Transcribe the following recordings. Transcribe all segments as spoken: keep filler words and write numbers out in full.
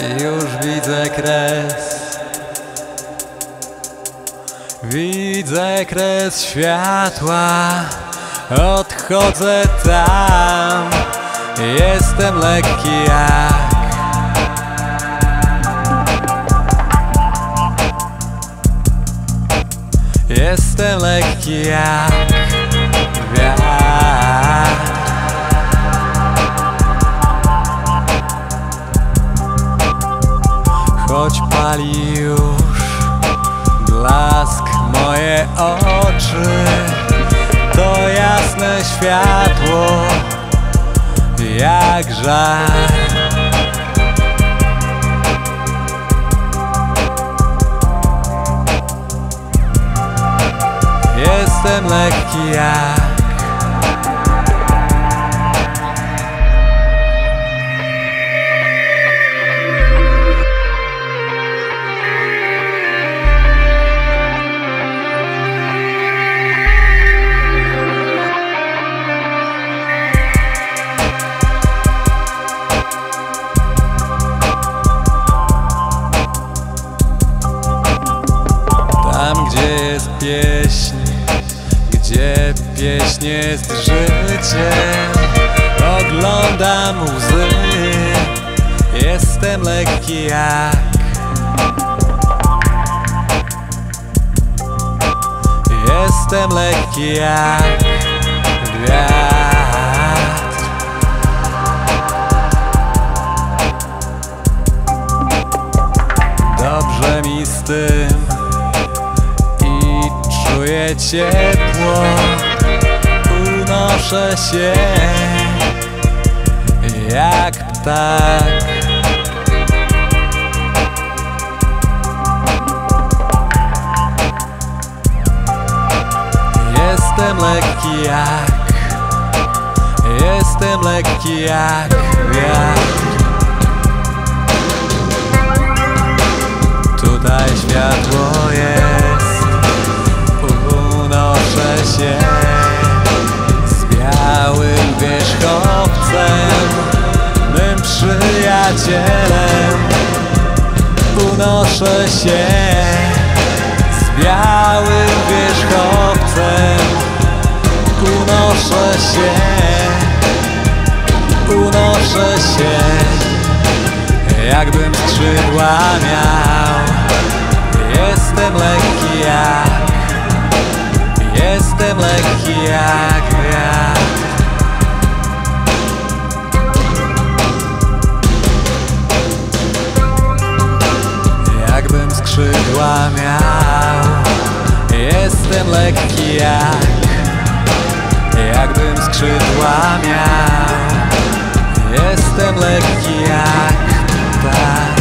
Już widzę kres, widzę kres światła. Odchodzę tam, jestem lekki jak Jestem lekki jak wiatr. Choć pali już blask moje oczy, to jasne światło jak żar. Jestem lekki jak tam, gdzie jest pieśń, gdzie pieśń jest życiem. Oglądam łzy, jestem lekki jak Jestem lekki jak wiatr. Dobrze mi z tym, czuję ciepło, unoszę się jak ptak. Jestem lekki jak Jestem lekki jak wiatr. Tutaj światło jest, unoszę się z białym wierzchowcem, mym przyjacielem. Unoszę się z białym wierzchowcem, unoszę się, unoszę się, jakbym skrzydła miał. Jestem lekki jak Jestem lekki jak wiatr. Jakbym skrzydła miał. Jestem lekki jak Jakbym skrzydła miał. Jestem lekki jak ptak.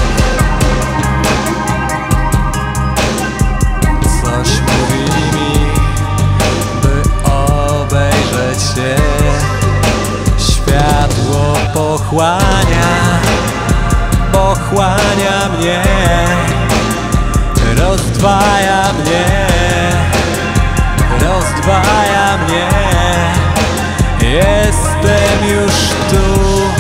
Coś mówi mi, by obejrzeć się. Światło pochłania, pochłania mnie, rozdwaja mnie, rozdwaja mnie. Jestem już tu,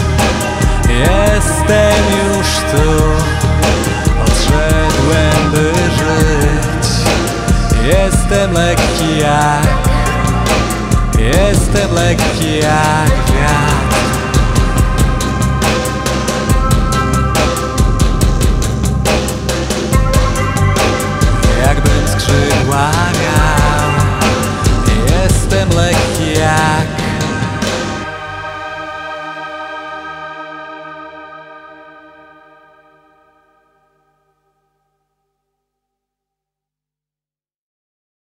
jestem już tu. Odszedłem, by żyć. Jestem lekki jak Jestem lekki jak wiatr.